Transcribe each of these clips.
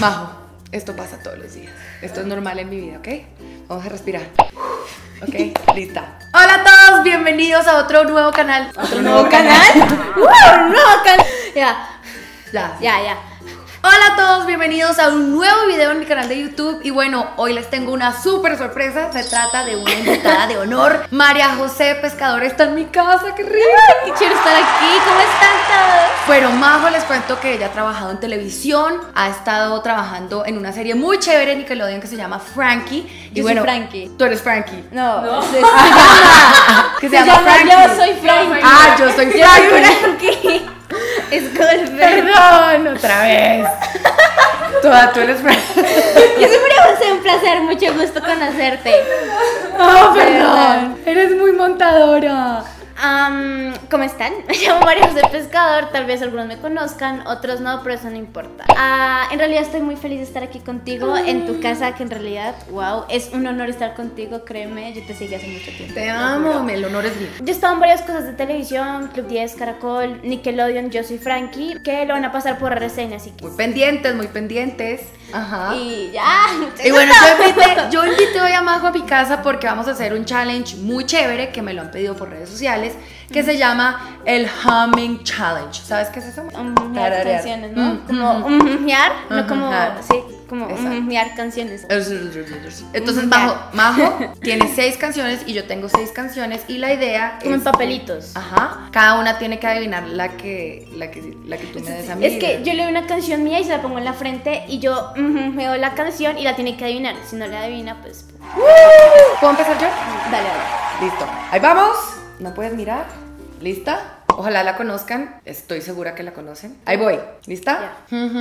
Majo, esto pasa todos los días. Esto es normal en mi vida, ¿ok? Vamos a respirar. Ok, lista. Hola a todos, bienvenidos a otro nuevo canal. ¿Otro nuevo canal? ¡Un nuevo canal! Ya. Hola a todos, bienvenidos a un nuevo video en mi canal de YouTube. Y bueno, hoy les tengo una súper sorpresa. Se trata de una invitada de honor. María José Pescador está en mi casa, qué rico. ¡Qué chévere estar aquí! ¿Cómo están todos? Bueno, Majo, les cuento que ella ha trabajado en televisión. Ha estado trabajando en una serie muy chévere en Nickelodeon que se llama Frankie. Yo soy Frankie. Tú eres Frankie. No. Que se llama Frankie. Yo soy Frankie. Ah, yo soy Frankie. Disculpe. Perdón, otra vez. Tú eres Frankie. Yo siempre va a ser un placer, mucho gusto conocerte. Oh, perdón. Eres muy montadora. ¿Cómo están? Me llamo María José Pescador, tal vez algunos me conozcan, otros no, pero eso no importa. En realidad estoy muy feliz de estar aquí contigo, en tu casa, que en realidad, wow, es un honor estar contigo, créeme, yo te seguí hace mucho tiempo. Te amo, el honor es mío. Yo he estado en varias cosas de televisión, Club 10, Caracol, Nickelodeon, Yo Soy Frankie, que lo van a pasar por reseña, así que... Muy pendientes. Ajá. Y ya. Y bueno, yo invité hoy a Majo a mi casa porque vamos a hacer un challenge muy chévere que me lo han pedido por redes sociales, que se llama el Humming Challenge. ¿Sabes qué es eso? Hummear canciones, ¿no? Como hummear, no como, sí, como hummear canciones. Entonces Majo tiene 6 canciones y yo tengo 6 canciones y la idea como es en papelitos. Ajá. Cada una tiene que adivinar la que tú me des a mí. Es que yo le doy una canción mía y se la pongo en la frente y yo me doy la canción y la tiene que adivinar. Si no la adivina, pues... ¿Puedo empezar yo? Dale. Listo. Ahí vamos. ¿No puedes mirar? ¿Lista? Ojalá la conozcan. Estoy segura que la conocen. Ahí voy. ¿Lista?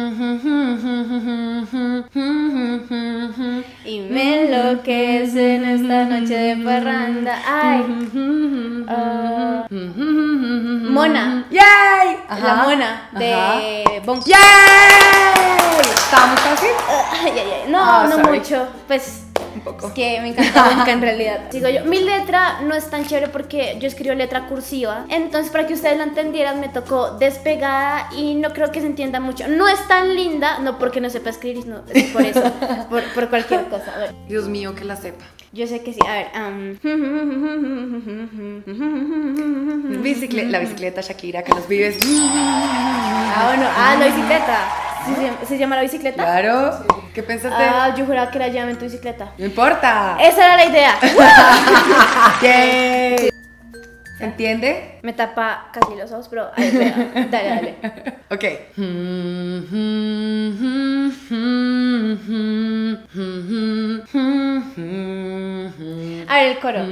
Y me enloquece en esta noche de parranda. Ay. Mona. ¡Yay! Ajá. La mona de Bon. ¡Yay! ¿Estaba muy fácil? No sorry. mucho. Pues un poco. es que me encanta Bonca en realidad. Digo yo, mi letra no es tan chévere porque yo escribo letra cursiva. Entonces, para que ustedes la entendieran, me tocó despegada y no creo que se entienda mucho. No es tan linda, no porque no sepa escribir, no, es por eso, por cualquier cosa. A ver. Dios mío, que la sepa. Yo sé que sí. A ver. La bicicleta Shakira, que los vives. La bicicleta. ¿Se llama la bicicleta? Claro. ¿Qué pensaste? Yo juraba que era Llame en tu bicicleta. No importa. Esa era la idea. Yay. ¿Se entiende? Me tapa casi los ojos, pero a ver, dale. Ok. A ver, el coro.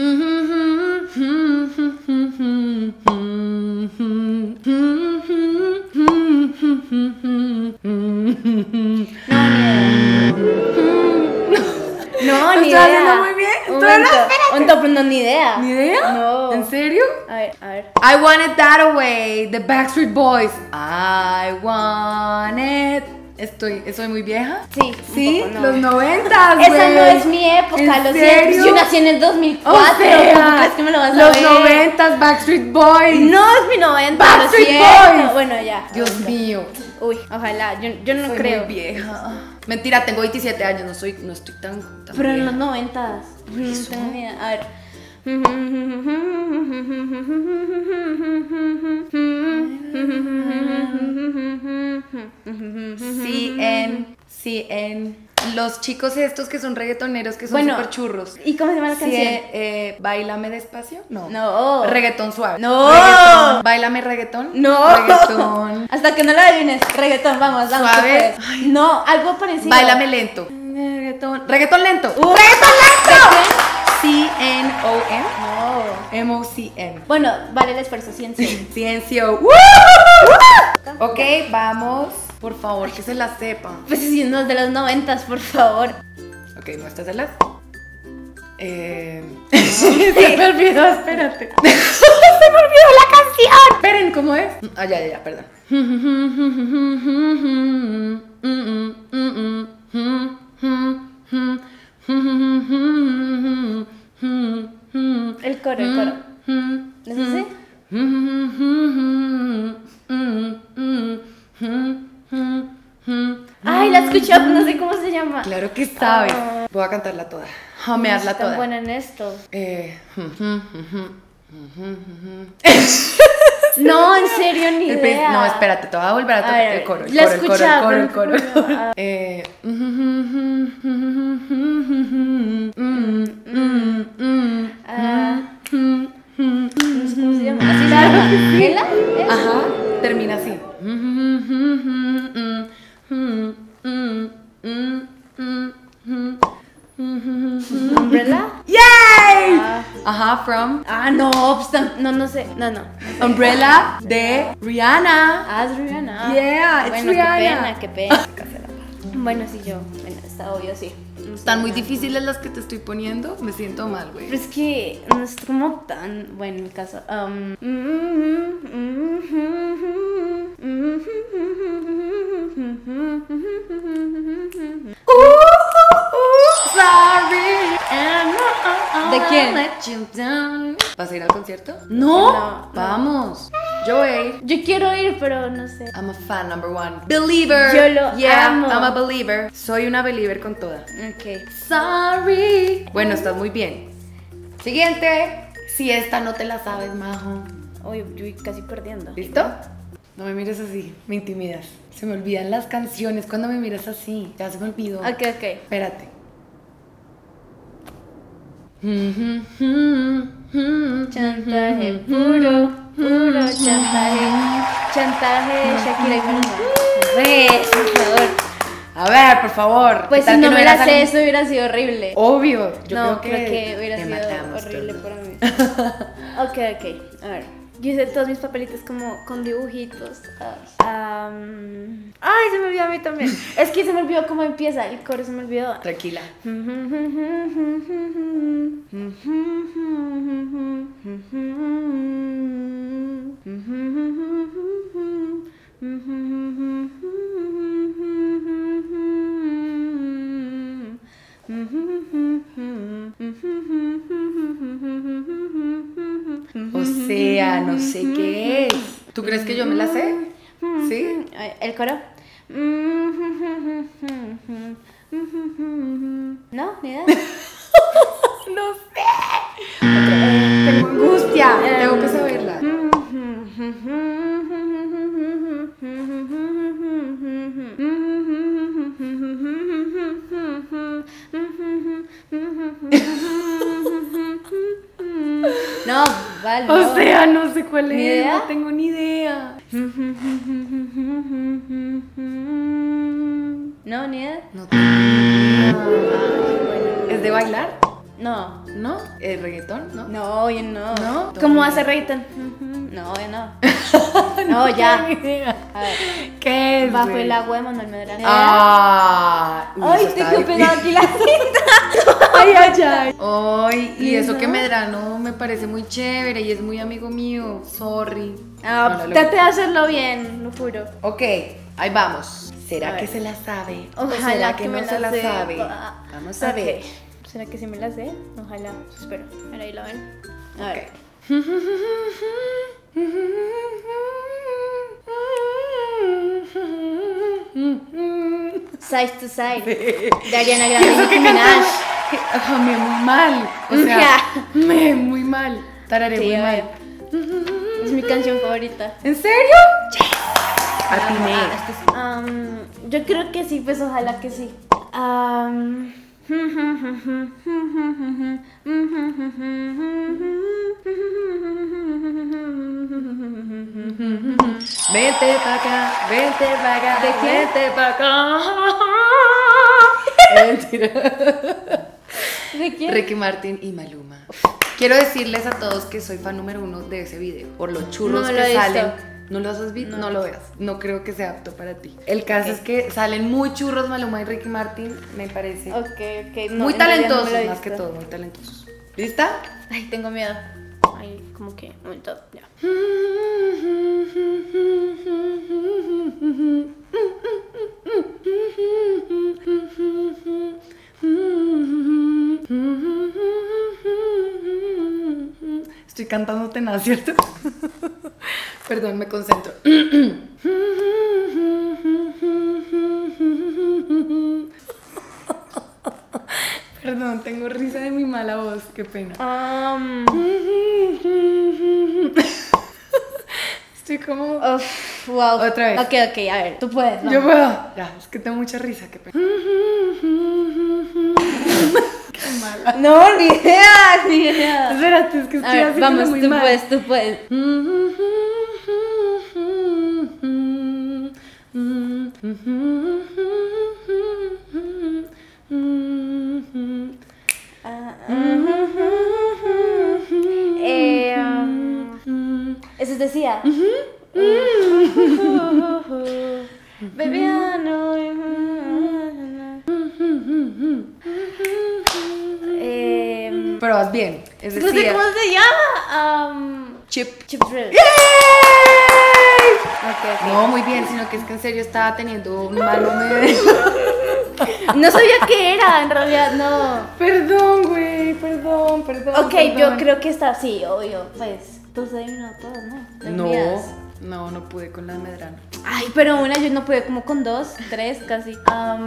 No, ni idea. ¿Estás haciendo muy bien? Ni idea. ¿Ni idea? No. ¿En serio? A ver. I want it that way, the Backstreet Boys. I want it. ¿Soy muy vieja? Sí. Sí, un poco, no. los 90. Esa no es mi época, lo siento. Yo nací en el 2004. O sea, ¿Cómo crees que me lo vas a los ver? 90, Backstreet Boys. No es mi 90. Backstreet lo siento. Boys. Bueno, ya. Dios mío. Uy, ojalá. Yo no Soy creo. muy vieja. Mentira, tengo 27 años, no estoy tan Pero en vieja. los 90. No tengo ni idea. A ver. CN. Los chicos estos que son reggaetoneros, que son súper churros. ¿Y cómo se llama la canción? Báilame despacio. No. Reggaetón suave. No. Reggaetón. Báilame reggaetón. No. Reggaetón. Hasta que no la adivines. Reggaetón, vamos. Suave. No, algo parecido. Báilame lento. Reggaetón lento. ¡Reggaetón lento! CNOM. No. MOCN. Bueno, vale el esfuerzo, ciencia. CNCO. Ok, vamos. Por favor, que se la sepa. Pues si no es de los 90, por favor. Ok, muéstraselas. Se me olvidó, espérate. Se me olvidó la canción. Esperen, ¿cómo es? Ya, perdón. El coro. ¿No es así? Ay, las escuchado, no sé cómo se llama. Claro que sabes. Voy a cantarla toda. Jamearla No soy tan toda. buena en esto. Eh, No, en serio, ni idea. No, espérate, te voy a volver a tocar ver, el coro. la escuchaba, El coro. pero- No sé cómo se llama. ¿Así se llama? ¿Ela? Ajá, termina así. ¿Umbrella? ¡Yay! Ajá, from No, no sé. No. Umbrella de Rihanna. Ah, es Rihanna. Yeah, it's bueno, Rihanna. qué pena. Bueno, sí, bueno, está obvio, sí. No sé Están muy nada. difíciles las que te estoy poniendo. Me siento mal, güey. Pero es que no es como tan bueno en mi caso. ¿De quién? ¿Vas a ir al concierto? No. No. Vamos. Yo voy a ir. Yo quiero ir, pero no sé. I'm a fan number one. Believer. Yo lo yeah, amo. I'm a believer. Soy una believer con toda. Ok. Sorry. Bueno, estás muy bien. Siguiente. Si esta no te la sabes, majo. Uy, yo voy casi perdiendo. ¿Listo? No me mires así, me intimidas. Se me olvidan las canciones cuando me miras así. Ya se me olvidó. Ok. Espérate. Chantaje puro chantaje. Chantaje, Shakira y Maluma. Por favor. A ver, por favor. Pues ¿qué tal si que no me era la tan- sé, eso hubiera sido horrible. Obvio. Yo No, creo que hubiera te sido matamos horrible todos. para mí. Ok. A ver. Yo hice todos mis papelitos como con dibujitos. Ay, se me olvidó a mí también. Es que se me olvidó cómo empieza. El coro se me olvidó. Tranquila. O sea, no sé qué es. ¿Tú crees que yo me la sé? ¿Sí? El coro. No, ni idea. No sé. Tengo angustia. Tengo que saberla. No, vale. O sea, no sé cuál ¿Ni es. idea? No tengo ni idea. No, ni idea. No tengo ni idea. ¿Es de bailar? No. ¿No? ¿Es reggaetón? ¿No? No, yo no. ¿No? ¿Cómo hace reggaetón? No, yo no. No, ya. tengo ni idea. A ver. ¿Qué es? Bajo güey? el agua de Manuel Medrano. Ah, uy, Ay, eso te está quedó difícil. pegado aquí la cinta. Ay, y eso ¿No? que Medrano me parece muy chévere y es muy amigo mío. Sorry. Ah, No, no lo- trate de hacerlo bien, lo juro. Ok, ahí vamos. A ¿Será ver. que se la sabe? ¿O Ojalá será que me no se la sepa. sabe? Vamos a Ok. ver. ¿Será que sí me la sé? Ojalá. Espero. Ahora ahí la ven. A ver. Side to Side. De Ariana Grande y Eso que Nicki Minaj. Ajá, me muy mal. O sea, Ya. me muy mal. Tararé Sí, muy a mal. ver. Es mi canción favorita. ¿En serio? Atiné. Yo creo que sí, pues ojalá que sí. Vente pa' acá, vente pa' acá. ¿De quién? Vente pa' acá. Mentira. ¿De quién? Ricky Martin y Maluma. Quiero decirles a todos que soy fan número 1 de ese video. Por los churros No que lo he visto. salen. ¿No los has visto? No lo veas. No creo que sea apto para ti. El caso es que salen muy churros Maluma y Ricky Martin. Me parece Ok. No, muy en realidad no talentosos, me lo he más que visto. todo, muy talentosos. ¿Lista? Ay, tengo miedo. Ay, como que, un momento, ya. Estoy cantando tenaz, ¿cierto? Perdón, me concentro. Perdón, tengo risa de mi mala voz, qué pena. Estoy como... Wow. Otra vez. Ok, a ver, tú puedes. ¿No? Yo puedo. Ya, es que tengo mucha risa, qué pena. Qué mala. No, ni idea. Espérate, es que estoy A ver, haciendo vamos, muy tú mal. puedes. Eso decía. Baby, I know. Pero vas bien, es No sé decir... cómo se llama. Chip. Chip Thrill. ¡Yay! Ok. No, muy bien, sino que es que en serio estaba teniendo un mal momento. No sabía qué era, en realidad, no. Perdón, güey, perdón. Ok, perdón. yo creo que está, sí, obvio, pues. Tú se adivinó todo, ¿no? Las mías. No pude con la de Medrano. Ay, pero una yo no pude, como con 2, 3 casi.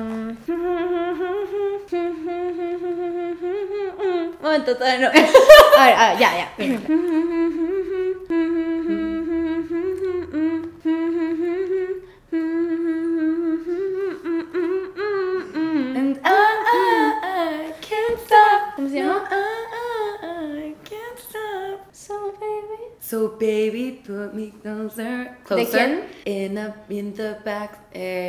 Momento, todavía no. A ver, ya. And I can't stop. ¿Cómo se llama? I can't stop. So baby. So baby, put me closer. ¿De quién? In the back.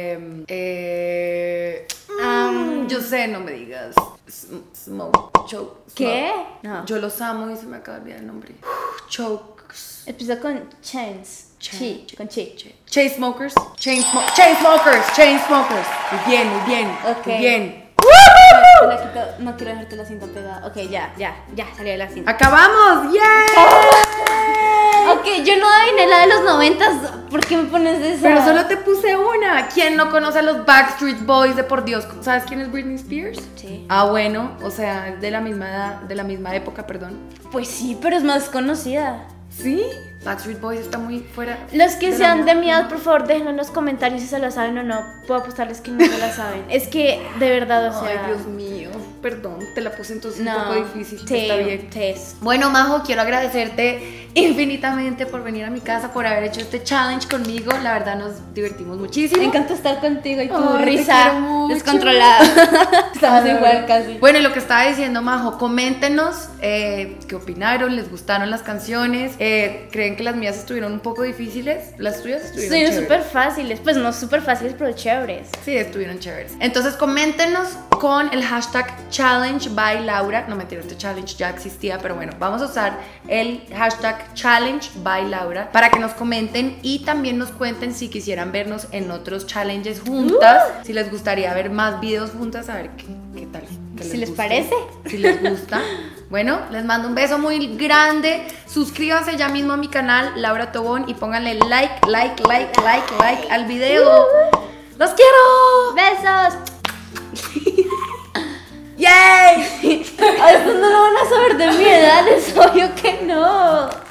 Yo sé, no me digas. Smoke, choke. ¿Qué? Smoke. No. Yo los amo y se me acaba de olvidar el nombre. Chokes. Empieza con Chance. Con Chi. Chainsmokers. Chainsmokers. Muy bien. Ok. Muy bien. Te la quito, no quiero dejarte la cinta pegada. Ok, ya, salió la cinta. ¡Acabamos! ¡Yeah! Ok, yo no adiviné la de los 90s. ¿Por qué me pones esa? Pero solo te puse una. ¿Quién no conoce a los Backstreet Boys de por Dios? ¿Sabes quién es Britney Spears? Sí. Ah, bueno, o sea, de la misma edad, de la misma época, perdón. Pues sí, pero es más conocida. ¿Sí? Backstreet Boys está muy fuera. Los que de sean la de moda. mi edad, por favor, déjenlo en los comentarios si se la saben o no. Puedo apostarles que no se la saben. Es que, de verdad, o sea... Ay, Dios mío. Perdón, te la puse entonces no, un poco difícil. Está bien. Tess. Bueno, Majo, quiero agradecerte infinitamente por venir a mi casa, por haber hecho este challenge conmigo. La verdad nos divertimos muchísimo. Me encanta estar contigo y tu Ay, te risa quiero mucho. descontrolada. Estamos igual casi. Bueno, y lo que estaba diciendo, Majo, coméntenos qué opinaron, les gustaron las canciones, creen que las mías estuvieron un poco difíciles, las tuyas estuvieron Estuvieron chéveres. súper fáciles. Pues no súper fáciles, pero chéveres. Sí, estuvieron chéveres. Entonces coméntenos con el hashtag challenge by Laura. No, mentira, este challenge ya existía, pero bueno, vamos a usar el hashtag challenge by Laura para que nos comenten y también nos cuenten si quisieran vernos en otros challenges juntas, si les gustaría ver más videos juntas, a ver qué tal. qué Si les gusta, parece. Si les gusta. Bueno, les mando un beso muy grande. Suscríbanse ya mismo a mi canal, Laura Tobón, y pónganle like al video. ¡Los quiero! ¡Besos! ¡Yay! A esto no lo van a saber de mi edad, es obvio que no.